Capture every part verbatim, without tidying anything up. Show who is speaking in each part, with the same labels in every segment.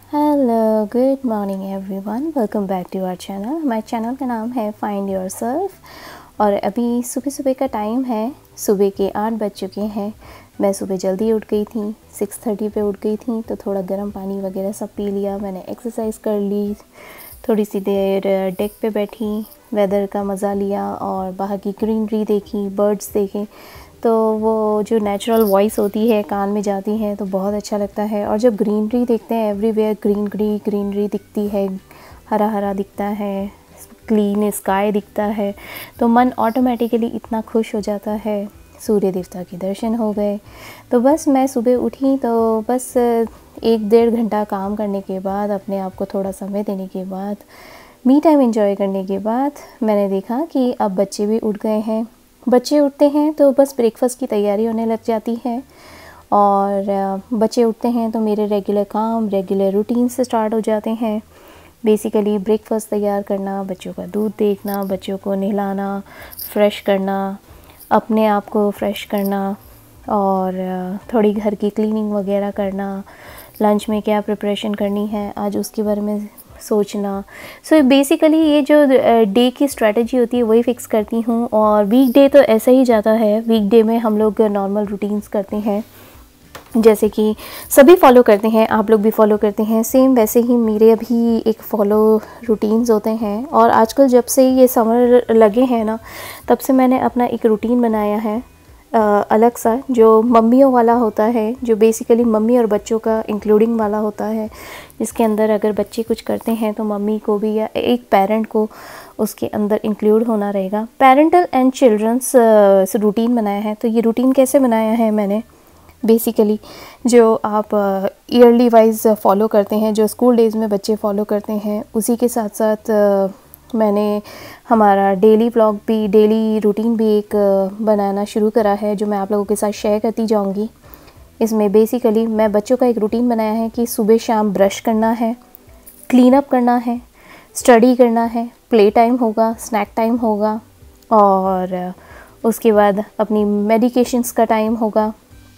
Speaker 1: Hello good morning everyone, welcome back to our channel. हमारे channel का नाम है फाइंड योरसेल्फ। और अभी सुबह सुबह का टाइम है, सुबह के आठ बज चुके हैं। मैं सुबह जल्दी उठ गई थी, सिक्स थर्टी पे उठ गई थी। तो थोड़ा गर्म पानी वगैरह सब पी लिया, मैंने एक्सरसाइज कर ली, थोड़ी सी देर डेक पे बैठी, वेदर का मज़ा लिया और बाहर की ग्रीनरी देखी, बर्ड्स देखे। तो वो जो नेचुरल वॉइस होती है कान में जाती है तो बहुत अच्छा लगता है। और जब ग्रीनरी देखते हैं, एवरीवेयर ग्रीन ग्री ग्रीनरी दिखती है, हरा हरा दिखता है, क्लीन स्काई दिखता है, तो मन ऑटोमेटिकली इतना खुश हो जाता है। सूर्य देवता के दर्शन हो गए। तो बस मैं सुबह उठी तो बस एक डेढ़ घंटा काम करने के बाद, अपने आप को थोड़ा समय देने के बाद, मी टाइम एंजॉय करने के बाद मैंने देखा कि अब बच्चे भी उठ गए हैं। बच्चे उठते हैं तो बस ब्रेकफास्ट की तैयारी होने लग जाती है। और बच्चे उठते हैं तो मेरे रेगुलर काम, रेगुलर रूटीन से स्टार्ट हो जाते हैं। बेसिकली ब्रेकफास्ट तैयार करना, बच्चों का दूध देखना, बच्चों को नहलाना, फ्रेश करना, अपने आप को फ्रेश करना और थोड़ी घर की क्लीनिंग वगैरह करना, लंच में क्या प्रिपरेशन करनी है आज उसके बारे में सोचना। सो so बेसिकली ये जो डे की स्ट्रेटजी होती है वही फ़िक्स करती हूँ। और वीक डे तो ऐसा ही जाता है। वीक डे में हम लोग नॉर्मल रूटीन्स करते हैं, जैसे कि सभी फॉलो करते हैं, आप लोग भी फॉलो करते हैं सेम वैसे ही मेरे अभी एक फॉलो रूटीन्स होते हैं। और आजकल जब से ये समर लगे हैं ना, तब से मैंने अपना एक रूटीन बनाया है आ, अलग सा, जो मम्मियों वाला होता है, जो बेसिकली मम्मी और बच्चों का इंक्लूडिंग वाला होता है, जिसके अंदर अगर बच्चे कुछ करते हैं तो मम्मी को भी या एक पेरेंट को उसके अंदर इंक्लूड होना रहेगा। पेरेंटल एंड चिल्ड्रंस रूटीन बनाया है। तो ये रूटीन कैसे बनाया है मैंने, बेसिकली जो आप ईयरली वाइज फॉलो करते हैं, जो स्कूल डेज़ में बच्चे फॉलो करते हैं, उसी के साथ साथ uh, मैंने हमारा डेली व्लॉग भी, डेली रूटीन भी एक बनाना शुरू करा है, जो मैं आप लोगों के साथ शेयर करती जाऊंगी। इसमें बेसिकली मैं बच्चों का एक रूटीन बनाया है कि सुबह शाम ब्रश करना है, क्लीन अप करना है, स्टडी करना है, प्ले टाइम होगा, स्नैक टाइम होगा और उसके बाद अपनी मेडिकेशंस का टाइम होगा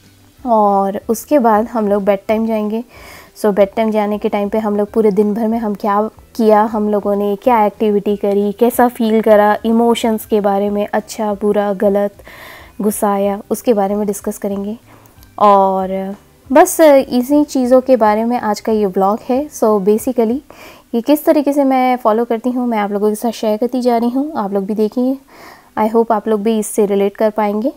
Speaker 1: और उसके बाद हम लोग बेड टाइम जाएंगे। सो बेड टाइम जाने के टाइम पे हम लोग पूरे दिन भर में हम क्या किया, हम लोगों ने क्या एक्टिविटी करी, कैसा फ़ील करा, इमोशंस के बारे में, अच्छा बुरा गलत, गुस्सा आया, उसके बारे में डिस्कस करेंगे। और बस इसी चीज़ों के बारे में आज का ये व्लॉग है। सो बेसिकली ये किस तरीके से मैं फ़ॉलो करती हूँ मैं आप लोगों के साथ शेयर करती जा रही हूँ। आप लोग भी देखिए, आई होप आप लोग भी इससे रिलेट कर पाएंगे।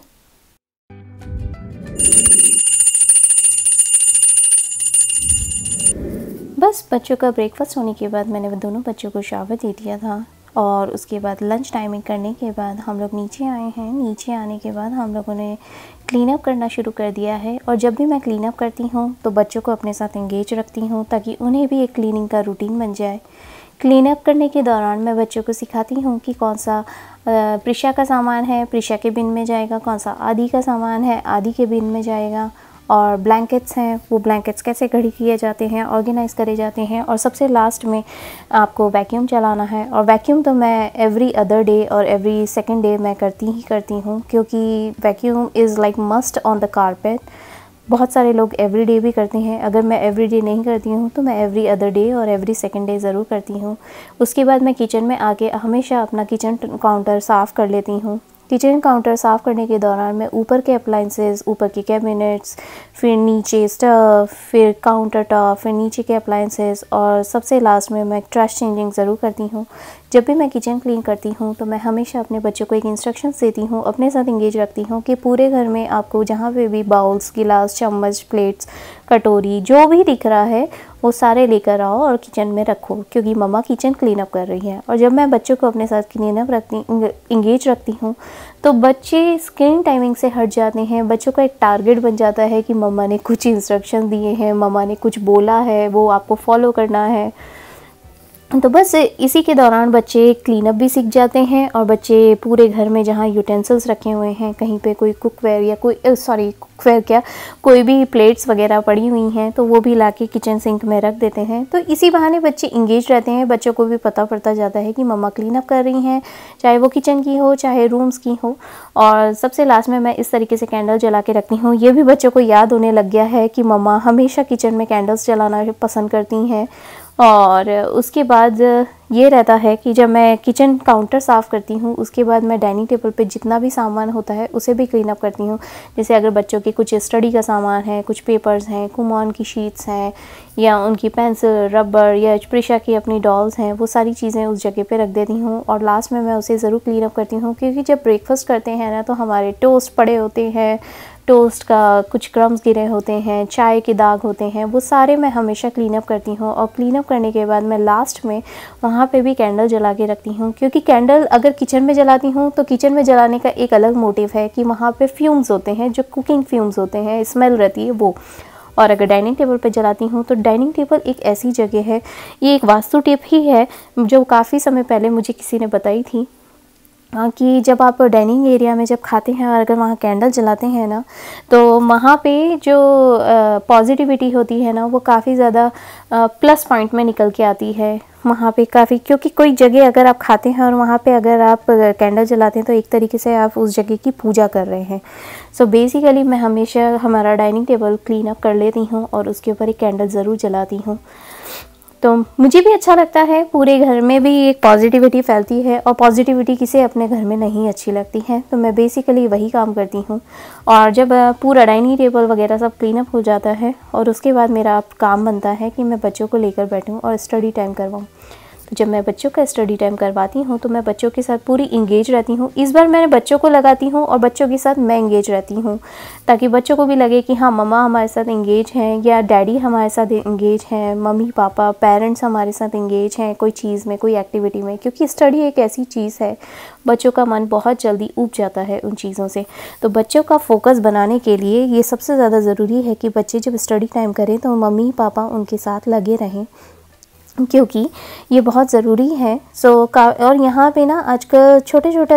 Speaker 1: बस बच्चों का ब्रेकफास्ट होने के बाद मैंने दोनों बच्चों को शावर दे दिया था और उसके बाद लंच टाइमिंग करने के बाद हम लोग नीचे आए हैं। नीचे आने के बाद हम लोगों ने क्लीन अप करना शुरू कर दिया है। और जब भी मैं क्लीन अप करती हूँ तो बच्चों को अपने साथ एंगेज रखती हूँ ताकि उन्हें भी एक क्लीनिंग का रूटीन बन जाए। क्लीन अप करने के दौरान मैं बच्चों को सिखाती हूँ कि कौन सा प्रिशा का सामान है, प्रिशा के बिन में जाएगा, कौन सा आदि का सामान है, आदि के बिन में जाएगा, और ब्लैंकेट्स हैं, वो ब्लैंकेट्स कैसे घड़ी किए जाते हैं, ऑर्गेनाइज़ करे जाते हैं। और सबसे लास्ट में आपको वैक्यूम चलाना है। और वैक्यूम तो मैं एवरी अदर डे और एवरी सेकंड डे मैं करती ही करती हूँ, क्योंकि vacuum is like must on the carpet. बहुत सारे लोग एवरी डे भी करते हैं, अगर मैं एवरी डे नहीं करती हूँ तो मैं एवरी अदर डे और एवरी सेकंड डे ज़रूर करती हूँ। उसके बाद मैं किचन में आके हमेशा अपना किचन काउंटर साफ़ कर लेती हूँ। किचन काउंटर साफ़ करने के दौरान मैं ऊपर के अप्लाइंसेस, ऊपर के कैबिनेट्स, फिर नीचे स्टव, फिर काउंटर टॉप, फिर नीचे के अप्लाइंसेस और सबसे लास्ट में मैं ट्रैश चेंजिंग ज़रूर करती हूँ। जब भी मैं किचन क्लीन करती हूँ तो मैं हमेशा अपने बच्चों को एक इंस्ट्रक्शंस देती हूँ, अपने साथ इंगेज रखती हूँ कि पूरे घर में आपको जहाँ पे भी बाउल्स, गिलास, चम्मच, प्लेट्स, कटोरी जो भी दिख रहा है वो सारे लेकर आओ और किचन में रखो, क्योंकि मम्मा किचन क्लीन अप कर रही है। और जब मैं बच्चों को अपने साथ क्लीन अप रखती इंगेज रखती हूँ तो बच्चे स्क्रीन टाइमिंग से हट जाते हैं। बच्चों का एक टारगेट बन जाता है कि मम्मा ने कुछ इंस्ट्रक्शन दिए हैं, मम्मा ने कुछ बोला है, वो आपको फॉलो करना है। तो बस इसी के दौरान बच्चे क्लीन अप भी सीख जाते हैं और बच्चे पूरे घर में जहाँ यूटेंसिल्स रखे हुए हैं, कहीं पे कोई कुकवेयर या कोई सॉरी कुकवेयर क्या कोई भी प्लेट्स वगैरह पड़ी हुई हैं तो वो भी लाके किचन सिंक में रख देते हैं। तो इसी बहाने बच्चे इंगेज रहते हैं, बच्चों को भी पता पड़ता जाता है कि मम्मा क्लीन अप कर रही हैं, चाहे वो किचन की हो चाहे रूम्स की हो। और सबसे लास्ट में मैं इस तरीके से कैंडल जला के रखती हूँ। ये भी बच्चों को याद होने लग गया है कि मम्मा हमेशा किचन में कैंडल्स जलाना पसंद करती हैं। और उसके बाद ये रहता है कि जब मैं किचन काउंटर साफ़ करती हूँ उसके बाद मैं डाइनिंग टेबल पे जितना भी सामान होता है उसे भी क्लीन अप करती हूँ। जैसे अगर बच्चों के कुछ स्टडी का सामान है, कुछ पेपर्स हैं, कुमॉन की शीट्स हैं या उनकी पेंसिल, रबर या प्रिशा की अपनी डॉल्स हैं, वो सारी चीज़ें उस जगह पे रख देती हूँ। और लास्ट में मैं उसे ज़रूर क्लीन अप करती हूँ, क्योंकि जब ब्रेकफास्ट करते हैं ना तो हमारे टोस्ट पड़े होते हैं, टोस्ट का कुछ क्रम्स गिरे होते हैं, चाय के दाग होते हैं, वो सारे मैं हमेशा क्लीन अप करती हूँ। और क्लीन अप करने के बाद मैं लास्ट में वहाँ पे भी कैंडल जला के रखती हूँ, क्योंकि कैंडल अगर किचन में जलाती हूँ तो किचन में जलाने का एक अलग मोटिव है कि वहाँ पे फ्यूम्स होते हैं, जो कुकिंग फ्यूम्स होते हैं, स्मेल रहती है वो। और अगर डाइनिंग टेबल पे जलाती हूँ तो डाइनिंग टेबल एक ऐसी जगह है, ये एक वास्तु टिप ही है जो काफ़ी समय पहले मुझे किसी ने बताई थी, कि जब आप डाइनिंग एरिया में जब खाते हैं और अगर वहाँ कैंडल जलाते हैं ना तो वहाँ पे जो पॉजिटिविटी होती है ना वो काफ़ी ज़्यादा प्लस पॉइंट में निकल के आती है वहाँ पे काफ़ी। क्योंकि कोई जगह अगर आप खाते हैं और वहाँ पे अगर आप कैंडल जलाते हैं तो एक तरीके से आप उस जगह की पूजा कर रहे हैं। सो so बेसिकली मैं हमेशा हमारा डाइनिंग टेबल क्लीन अप कर लेती हूँ और उसके ऊपर एक कैंडल ज़रूर जलाती हूँ। तो मुझे भी अच्छा लगता है, पूरे घर में भी एक पॉजिटिविटी फैलती है और पॉजिटिविटी किसे अपने घर में नहीं अच्छी लगती है। तो मैं बेसिकली वही काम करती हूँ। और जब पूरा डाइनिंग टेबल वगैरह सब क्लीन अप हो जाता है और उसके बाद मेरा काम बनता है कि मैं बच्चों को लेकर बैठूँ और स्टडी टाइम करवाऊँ। तो जब मैं बच्चों का स्टडी टाइम करवाती हूँ तो मैं बच्चों के साथ पूरी इंगेज रहती हूँ। इस बार मैंने बच्चों को लगाती हूँ और बच्चों के साथ मैं इंगेज रहती हूँ, ताकि बच्चों को भी लगे कि हाँ मम्मा हमारे साथ इंगेज हैं या डैडी हमारे साथ इंगेज हैं, मम्मी पापा पेरेंट्स हमारे साथ इंगेज हैं कोई चीज़ में, कोई एक्टिविटी में। क्योंकि स्टडी एक ऐसी चीज़ है, बच्चों का मन बहुत जल्दी ऊब जाता है उन चीज़ों से। तो बच्चों का फोकस बनाने के लिए ये सबसे ज़्यादा ज़रूरी है कि बच्चे जब स्टडी टाइम करें तो मम्मी पापा उनके साथ लगे रहें, क्योंकि ये बहुत ज़रूरी है। सो so, का और यहाँ पे ना आजकल छोटे छोटे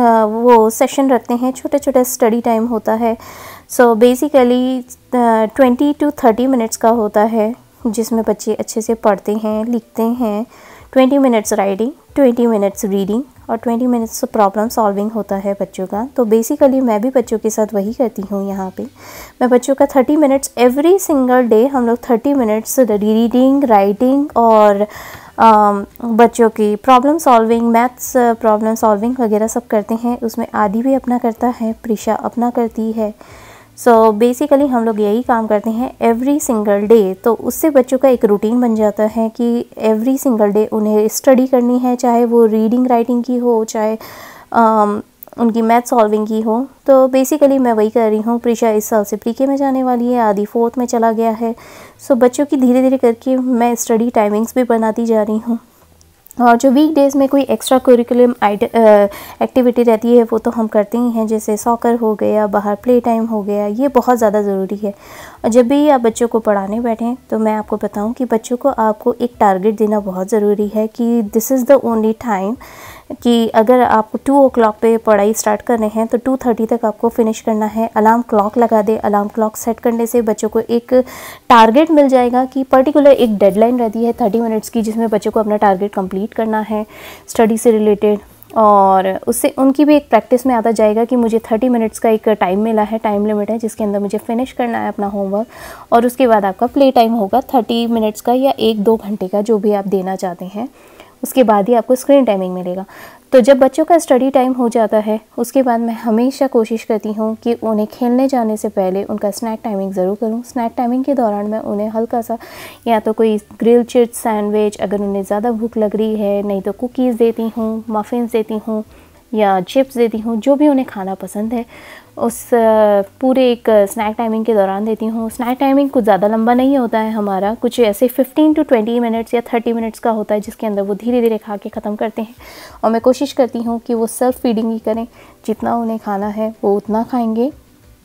Speaker 1: वो सेशन रखते हैं, छोटे छोटे स्टडी टाइम होता है। So basically twenty to thirty minutes का होता है, जिसमें बच्चे अच्छे से पढ़ते हैं, लिखते हैं। Twenty minutes writing, twenty minutes reading और ट्वेंटी मिनट्स प्रॉब्लम सॉल्विंग होता है बच्चों का। तो बेसिकली मैं भी बच्चों के साथ वही करती हूँ। यहाँ पे मैं बच्चों का thirty minutes every single day हम लोग थर्टी मिनट्स रीडिंग, राइटिंग और आ, बच्चों की problem solving, maths problem solving वगैरह सब करते हैं। उसमें आदि भी अपना करता है, प्रिशा अपना करती है। सो so, बेसिकली हम लोग यही काम करते हैं एवरी सिंगल डे। तो उससे बच्चों का एक रूटीन बन जाता है कि एवरी सिंगल डे उन्हें स्टडी करनी है, चाहे वो रीडिंग राइटिंग की हो, चाहे um, उनकी मैथ सॉल्विंग की हो। तो बेसिकली मैं वही कर रही हूँ। प्रिशा इस साल से प्रीके में जाने वाली है, आदि फोर्थ में चला गया है। सो so, बच्चों की धीरे धीरे करके मैं स्टडी टाइमिंग्स भी बनाती जा रही हूँ। और जो वीक डेज़ में कोई एक्स्ट्रा करिकुलम एक्टिविटी रहती है वो तो हम करते ही हैं, जैसे सॉकर हो गया, बाहर प्ले टाइम हो गया, ये बहुत ज़्यादा ज़रूरी है। और जब भी आप बच्चों को पढ़ाने बैठें तो मैं आपको बताऊं कि बच्चों को आपको एक टारगेट देना बहुत ज़रूरी है कि this is the only time कि अगर आप टू ओ क्लॉक पे पढ़ाई स्टार्ट कर रहे हैं तो टू थर्टी तक आपको फिनिश करना है। अलार्म क्लॉक लगा दे। अलार्म क्लॉक सेट करने से बच्चों को एक टारगेट मिल जाएगा कि पर्टिकुलर एक डेडलाइन रहती है थर्टी मिनट्स की, जिसमें बच्चों को अपना टारगेट कंप्लीट करना है स्टडी से रिलेटेड। और उससे उनकी भी एक प्रैक्टिस में आता जाएगा कि मुझे थर्टी मिनट्स का एक टाइम मिला है, टाइम लिमिट है जिसके अंदर मुझे फिनिश करना है अपना होमवर्क। और उसके बाद आपका प्ले टाइम होगा थर्टी मिनट्स का या एक दो घंटे का, जो भी आप देना चाहते हैं। उसके बाद ही आपको स्क्रीन टाइमिंग मिलेगा। तो जब बच्चों का स्टडी टाइम हो जाता है उसके बाद मैं हमेशा कोशिश करती हूँ कि उन्हें खेलने जाने से पहले उनका स्नैक टाइमिंग ज़रूर करूँ। स्नैक टाइमिंग के दौरान मैं उन्हें हल्का सा या तो कोई ग्रिल चिप्स, सैंडविच, अगर उन्हें ज़्यादा भूख लग रही है, नहीं तो कुकीज़ देती हूँ, मफ़िन्स देती हूँ या चिप्स देती हूँ, जो भी उन्हें खाना पसंद है उस पूरे एक स्नैक टाइमिंग के दौरान देती हूँ। स्नैक टाइमिंग कुछ ज़्यादा लंबा नहीं होता है हमारा, कुछ ऐसे फिफ्टीन टू ट्वेंटी मिनट्स या थर्टी मिनट्स का होता है, जिसके अंदर वो धीरे धीरे खा के ख़त्म करते हैं। और मैं कोशिश करती हूँ कि वो सेल्फ़ फीडिंग ही करें, जितना उन्हें खाना है वो उतना खाएंगे।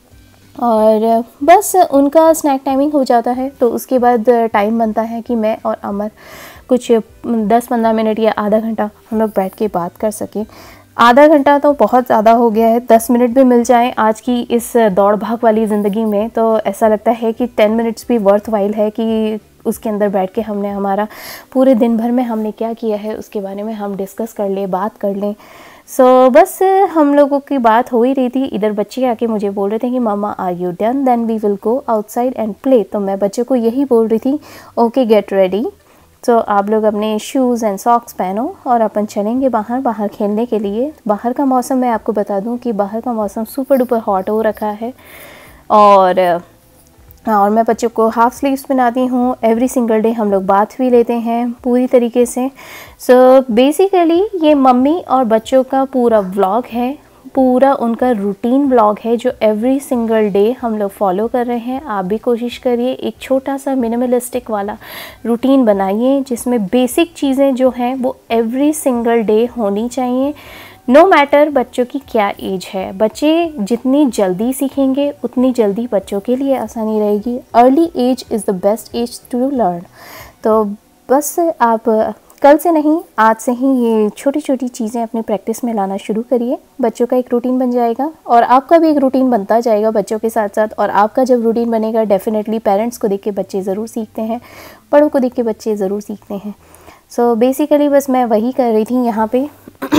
Speaker 1: और बस उनका स्नैक टाइमिंग हो जाता है, तो उसके बाद टाइम बनता है कि मैं और अमर कुछ दस पंद्रह मिनट या आधा घंटा हम लोग बैठ के बात कर सकें। आधा घंटा तो बहुत ज़्यादा हो गया है, दस मिनट भी मिल जाएं आज की इस दौड़ भाग वाली ज़िंदगी में तो ऐसा लगता है कि टेन मिनट्स भी वर्थ वाइल है कि उसके अंदर बैठ के हमने हमारा पूरे दिन भर में हमने क्या किया है उसके बारे में हम डिस्कस कर लें, बात कर लें। सो so, बस हम लोगों की बात हो ही रही थी। इधर बच्चे आके मुझे बोल रहे थे कि mama are you done, then we will go outside and play. तो मैं बच्चों को यही बोल रही थी, ओके गेट रेडी, तो आप लोग अपने शूज़ एंड सॉक्स पहनो और अपन चलेंगे बाहर बाहर खेलने के लिए। बाहर का मौसम मैं आपको बता दूं कि बाहर का मौसम सुपर डुपर हॉट हो रखा है और और मैं बच्चों को हाफ़ स्लीव्स पहनाती हूँ। एवरी सिंगल डे हम लोग बाथ भी लेते हैं पूरी तरीके से। सो so, बेसिकली ये मम्मी और बच्चों का पूरा व्लॉग है, पूरा उनका रूटीन व्लॉग है जो एवरी सिंगल डे हम लोग फॉलो कर रहे हैं। आप भी कोशिश करिए एक छोटा सा मिनिमलिस्टिक वाला रूटीन बनाइए जिसमें बेसिक चीज़ें जो हैं वो एवरी सिंगल डे होनी चाहिए, नो मैटर बच्चों की क्या एज है। बच्चे जितनी जल्दी सीखेंगे उतनी जल्दी बच्चों के लिए आसानी रहेगी। Early age is the best age to learn. तो बस आप कल से नहीं आज से ही ये छोटी छोटी चीज़ें अपनी प्रैक्टिस में लाना शुरू करिए। बच्चों का एक रूटीन बन जाएगा और आपका भी एक रूटीन बनता जाएगा बच्चों के साथ साथ। और आपका जब रूटीन बनेगा डेफिनेटली पेरेंट्स को देख के बच्चे ज़रूर सीखते हैं, बड़ों को देख के बच्चे ज़रूर सीखते हैं। सो so, बेसिकली बस मैं वही कर रही थी यहाँ पे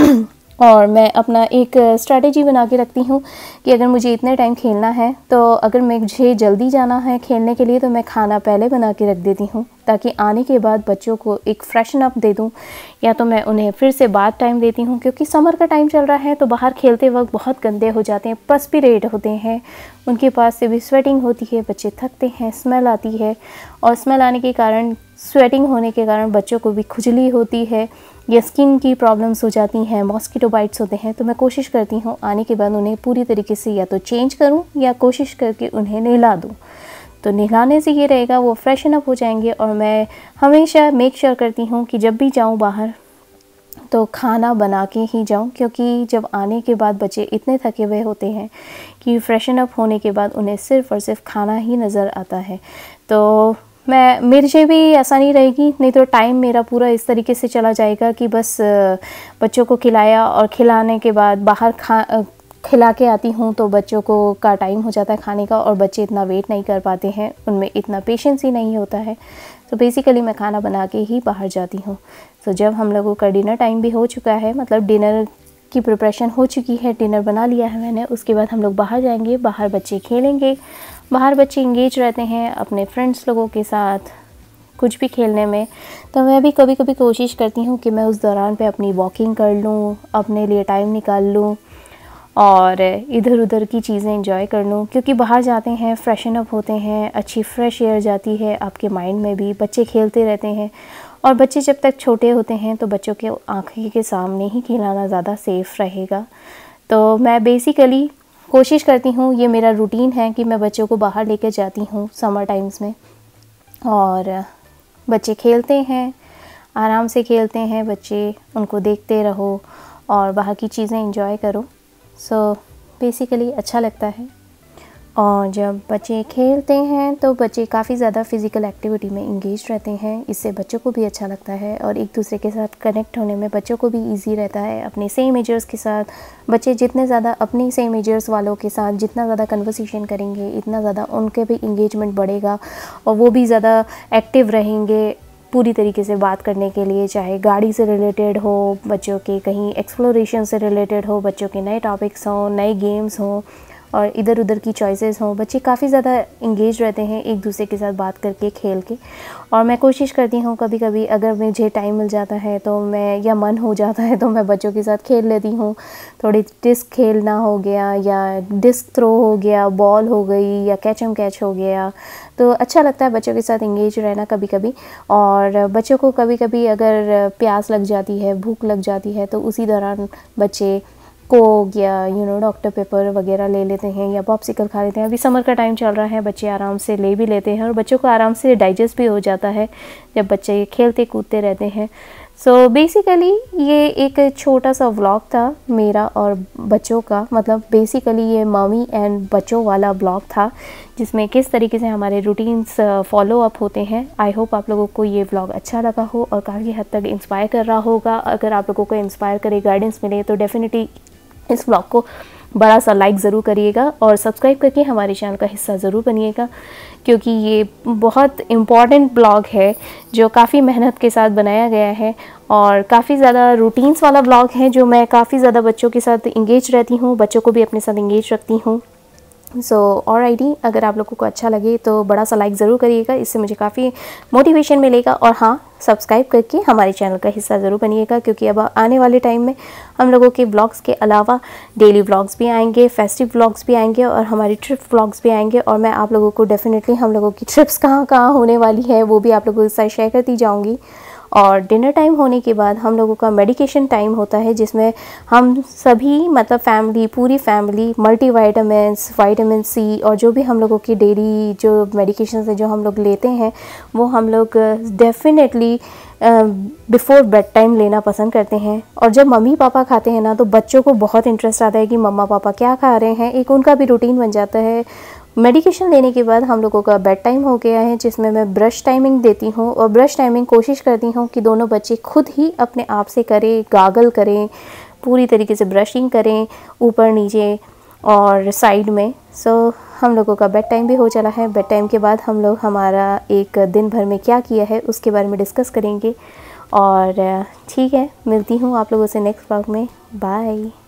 Speaker 1: और मैं अपना एक स्ट्रैटेजी बना के रखती हूँ कि अगर मुझे इतने टाइम खेलना है तो अगर मुझे जल्दी जाना है खेलने के लिए तो मैं खाना पहले बना के रख देती हूँ ताकि आने के बाद बच्चों को एक फ्रेशन अप दे दूँ, या तो मैं उन्हें फिर से बाद टाइम देती हूँ क्योंकि समर का टाइम चल रहा है तो बाहर खेलते वक्त बहुत गंदे हो जाते हैं, पर्स्पिरेट होते हैं, उनके पास से भी स्वेटिंग होती है, बच्चे थकते हैं, स्मेल आती है और स्मेल आने के कारण स्वेटिंग होने के कारण बच्चों को भी खुजली होती है या स्किन की प्रॉब्लम्स हो जाती हैं, मॉस्किटो बाइट्स होते हैं। तो मैं कोशिश करती हूँ आने के बाद उन्हें पूरी तरीके से या तो चेंज करूँ या कोशिश करके उन्हें नहला दूँ। तो नहलाने से ये रहेगा वो फ्रेशन अप हो जाएंगे। और मैं हमेशा मेक श्योर करती हूँ कि जब भी जाऊँ बाहर तो खाना बना के ही जाऊँ, क्योंकि जब आने के बाद बच्चे इतने थके हुए होते हैं कि फ्रेशन अप होने के बाद उन्हें सिर्फ़ और सिर्फ खाना ही नज़र आता है। तो मैं मेरे से भी ऐसा नहीं रहेगी, नहीं तो टाइम मेरा पूरा इस तरीके से चला जाएगा कि बस बच्चों को खिलाया और खिलाने के बाद बाहर खा खिला के आती हूँ तो बच्चों को का टाइम हो जाता है खाने का और बच्चे इतना वेट नहीं कर पाते हैं, उनमें इतना पेशेंस ही नहीं होता है। तो बेसिकली मैं खाना बना के ही बाहर जाती हूँ। तो जब हम लोगों का डिनर टाइम भी हो चुका है, मतलब डिनर की प्रिपरेशन हो चुकी है, डिनर बना लिया है मैंने, उसके बाद हम लोग बाहर जाएंगे, बाहर बच्चे खेलेंगे। बाहर बच्चे इंगेज रहते हैं अपने फ्रेंड्स लोगों के साथ कुछ भी खेलने में। तो मैं भी कभी कभी कोशिश करती हूँ कि मैं उस दौरान पे अपनी वॉकिंग कर लूँ, अपने लिए टाइम निकाल लूँ और इधर उधर की चीज़ें एंजॉय कर लूँ, क्योंकि बाहर जाते हैं, फ्रेशन अप होते हैं, अच्छी फ्रेश एयर जाती है आपके माइंड में भी, बच्चे खेलते रहते हैं। और बच्चे जब तक छोटे होते हैं तो बच्चों के आँखें के सामने ही खिलाना ज़्यादा सेफ़ रहेगा। तो मैं बेसिकली कोशिश करती हूँ, ये मेरा रूटीन है कि मैं बच्चों को बाहर लेकर जाती हूँ समर टाइम्स में और बच्चे खेलते हैं, आराम से खेलते हैं बच्चे, उनको देखते रहो और बाहर की चीज़ें एंजॉय करो। सो so, बेसिकली अच्छा लगता है। और जब बच्चे खेलते हैं तो बच्चे काफ़ी ज़्यादा फ़िज़िकल एक्टिविटी में इंगेज रहते हैं, इससे बच्चों को भी अच्छा लगता है और एक दूसरे के साथ कनेक्ट होने में बच्चों को भी इजी रहता है। अपने सेम एजर्स के साथ बच्चे जितने ज़्यादा अपनी सेम एजर्स वालों के साथ जितना ज़्यादा कन्वर्सेशन करेंगे इतना ज़्यादा उनके भी इंगेजमेंट बढ़ेगा और वो भी ज़्यादा एक्टिव रहेंगे पूरी तरीके से बात करने के लिए, चाहे गाड़ी से रिलेटेड हो, बच्चों के कहीं एक्सप्लोरेशन से रिलेटेड हो, बच्चों के नए टॉपिक्स हों, नए गेम्स हों और इधर उधर की चॉइसेस हों। बच्चे काफ़ी ज़्यादा इंगेज रहते हैं एक दूसरे के साथ बात करके, खेल के। और मैं कोशिश करती हूँ कभी कभी अगर मुझे टाइम मिल जाता है तो मैं या मन हो जाता है तो मैं बच्चों के साथ खेल लेती हूँ। थोड़ी डिस्क खेलना हो गया या डिस्क थ्रो हो गया, बॉल हो गई या कैचम कैच हो गया, तो अच्छा लगता है बच्चों के साथ इंगेज रहना कभी कभी। और बच्चों को कभी कभी अगर प्यास लग जाती है, भूख लग जाती है तो उसी दौरान बच्चे कोक या यू नो डॉक्टर पेपर वगैरह ले लेते हैं या पॉप्सिकल खा लेते हैं। अभी समर का टाइम चल रहा है, बच्चे आराम से ले भी लेते हैं और बच्चों को आराम से डाइजेस्ट भी हो जाता है जब बच्चे खेलते कूदते रहते हैं। सो बेसिकली ये एक छोटा सा व्लॉग था मेरा और बच्चों का, मतलब बेसिकली ये मम्मी एंड बच्चों वाला व्लॉग था जिसमें किस तरीके से हमारे रूटीन्स फॉलो अप होते हैं। आई होप आप लोगों को ये व्लॉग अच्छा लगा हो और काफ़ी हद तक इंस्पायर कर रहा होगा। अगर आप लोगों को इंस्पायर करे, गाइडेंस मिले तो डेफिनेटली इस व्लॉग को बड़ा सा लाइक ज़रूर करिएगा और सब्सक्राइब करके हमारे चैनल का हिस्सा ज़रूर बनिएगा, क्योंकि ये बहुत इम्पॉर्टेंट ब्लॉग है जो काफ़ी मेहनत के साथ बनाया गया है और काफ़ी ज़्यादा रूटीन्स वाला ब्लॉग है जो मैं काफ़ी ज़्यादा बच्चों के साथ इंगेज रहती हूँ, बच्चों को भी अपने साथ इंगेज रखती हूँ। सो ऑलराइटी, अगर आप लोगों को अच्छा लगे तो बड़ा सा लाइक ज़रूर करिएगा, इससे मुझे काफ़ी मोटिवेशन मिलेगा। और हाँ, सब्सक्राइब करके हमारे चैनल का हिस्सा ज़रूर बनिएगा, क्योंकि अब आने वाले टाइम में हम लोगों के व्लॉग्स के अलावा डेली व्लॉग्स भी आएंगे, फेस्टिव व्लॉग्स भी आएंगे और हमारी ट्रिप व्लॉग्स भी आएंगे। और मैं आप लोगों को डेफिनेटली हम लोगों की ट्रिप्स कहाँ कहाँ होने वाली है वो भी आप लोगों के साथ शेयर करती जाऊँगी। और डिनर टाइम होने के बाद हम लोगों का मेडिकेशन टाइम होता है, जिसमें हम सभी मतलब फैमिली, पूरी family multivitamins, vitamin C और जो भी हम लोगों की डेली जो मेडिकेशन है जो हम लोग लेते हैं वो हम लोग डेफिनेटली बिफ़ोर बेड टाइम लेना पसंद करते हैं। और जब मम्मी पापा खाते हैं ना तो बच्चों को बहुत इंटरेस्ट आता है कि मम्मा पापा क्या खा रहे हैं, एक उनका भी रूटीन बन जाता है। मेडिकेशन लेने के बाद हम लोगों का बेड टाइम हो गया है, जिसमें मैं ब्रश टाइमिंग देती हूँ और ब्रश टाइमिंग कोशिश करती हूँ कि दोनों बच्चे खुद ही अपने आप से करें, गागल करें, पूरी तरीके से ब्रशिंग करें ऊपर नीचे और साइड में। सो हम लोगों का बेड टाइम भी हो चला है। बेड टाइम के बाद हम लोग हमारा एक दिन भर में क्या किया है उसके बारे में डिस्कस करेंगे। और ठीक है, मिलती हूँ आप लोगों से नेक्स्ट व्लॉग में। बाय।